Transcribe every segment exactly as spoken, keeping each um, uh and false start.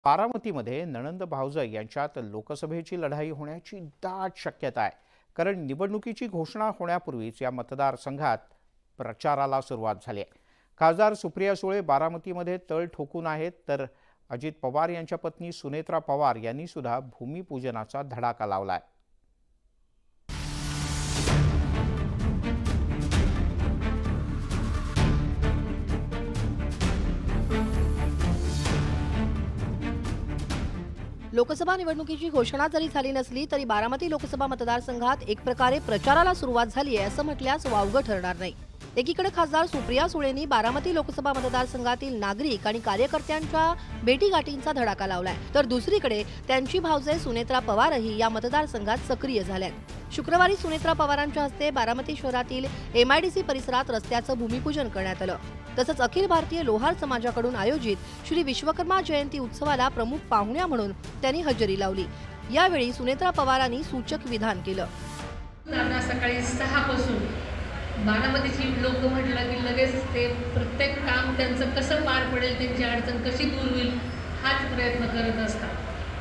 बारामतीमध्ये नणंद भावजय यांच्यात लोकसभेची लढाई होण्याची दाट शक्यता आहे। कारण निवडणुकीची घोषणा होण्यापूर्वीच या मतदारसंघात प्रचाराला सुरुवात झाली आहे। खासदार सुप्रिया सुळे बारामतीमध्ये तळ ठोकून आहेत, तर अजित पवार यांच्या पत्नी सुनेत्रा पवार यांनी सुद्धा भूमिपूजनाचा धडाका लावलाय। लोकसभा निवडणुकीची घोषणा जरी झाली नसली तरी बारामती लोकसभा मतदारसंघात एक प्रकारे प्रचाराला सुरुवात झाली आहे असं म्हटल्यास वावगं ठरणार नाही। एकीकडे खासदार सुप्रिया सुळेंनी बारामती लोकसभा मतदारसंघातील नागरिक आणि कार्यकर्त्यांच्या भेटीगाठींचा धडाका लावलाय, तर दुसरीकडे त्यांची भावजय सुनेत्रा पवारही या मतदारसंघात सक्रिय झाल्यात। शुक्रवारी सुनेत्रा पवारांच्या हस्ते बारामती शहरातील एमआयडीसी परिसरात रस्त्याचं भूमिपूजन करण्यात आलं। तसंच अखिल भारतीय लोहार समाजाकडून आयोजित श्री विश्वकर्मा जयंती उत्सवाला प्रमुख पाहुण्या म्हणून त्यांनी हजेरी लावली। यावेळी सुनेत्रा पवारांनी सूचक विधान केलं। सकाळी सहा पासून बारामतीची लोक म्हटलं की लगेच ते प्रत्येक काम त्यांचं कसं पार पडेल, त्यांची अडचण कशी दूर होईल हाच प्रयत्न करत असतात।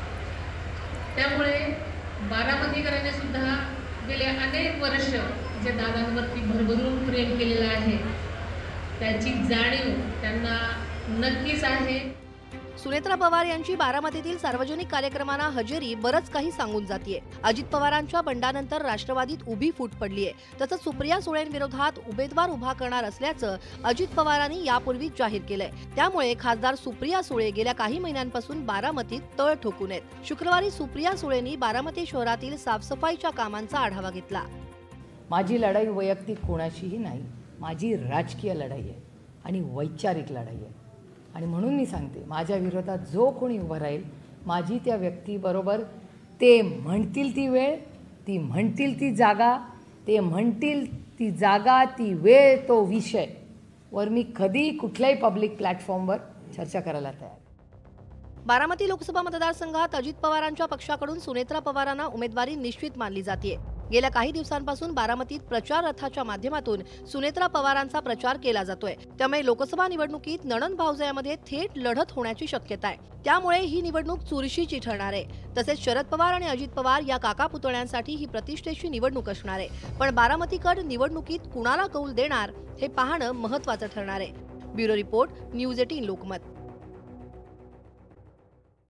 त्यामुळे बारामतीकरांनी सुद्धा गेले अनेक वर्ष जे दादांवरती भरभरून प्रेम केलेलं आहे त्याची जाणीव त्यांना नक्कीच आहे। सुनेत्रा पवार यांची बारामतीतील सार्वजनिक कार्यक्रमांना हजेरी बरंच काही सांगून जातीये। अजित पवारांच्या बंडानंतर राष्ट्रवादीत उभी फूट पडली आहे। तसंच सुप्रिया सुळेंविरोधात उमेदवार उभा करणार असल्याचं अजित पवारांनी यापूर्वीच जाहीर केलंय। त्यामुळे खासदार सुप्रिया सुळे गेल्या काही महिन्यांपासून बारामतीत तळ ठोकून आहेत। शुक्रवारी सुप्रिया सुळेंनी बारामती शहरातील साफसफाईच्या कामांचा आढावा घेतला। माझी लढाई वैयक्तिक कोणाशीही नाही, माझी राजकीय लढाई आहे आणि वैचारिक लढाई आहे। आणि म्हणून मी सांगते, माझ्या विरोधात जो कोणी उभा राहील, माझी त्या व्यक्तीबरोबर ते म्हणतील ती वेळ, ती म्हणतील ती जागा, ते म्हणतील ती जागा, ती वेळ, तो विषय वर मी कधी कुठल्याही पब्लिक प्लॅटफॉर्मवर चर्चा करायला तयार। बारामती लोकसभा मतदारसंघात अजित पवारांच्या पक्षाकडून सुनेत्रा पवारांना उमेदवारी निश्चित मानली जाते। गेल्या काही दिवसांपासून बारामतीत प्रचार रथाच्या माध्यमातून सुनेत्रा पवारांचा प्रचार केला जातोय। त्यामुळे लोकसभा निवडणुकीत नणंद भावजयामध्ये थेट लढत होण्याची शक्यता आहे। त्यामुळे ही निवडणूक चुरशीची ठरणार आहे। तसेच शरद पवार आणि अजित पवार या काका पुतण्यांसाठी ही प्रतिष्ठेची निवडणूक असणार आहे। पण बारामतीकर निवडणुकीत कुणाला कौल देणार हे पाहणं महत्त्वाचं ठरणार आहे। ब्युरो रिपोर्ट, न्यूज अठरा लोकमत।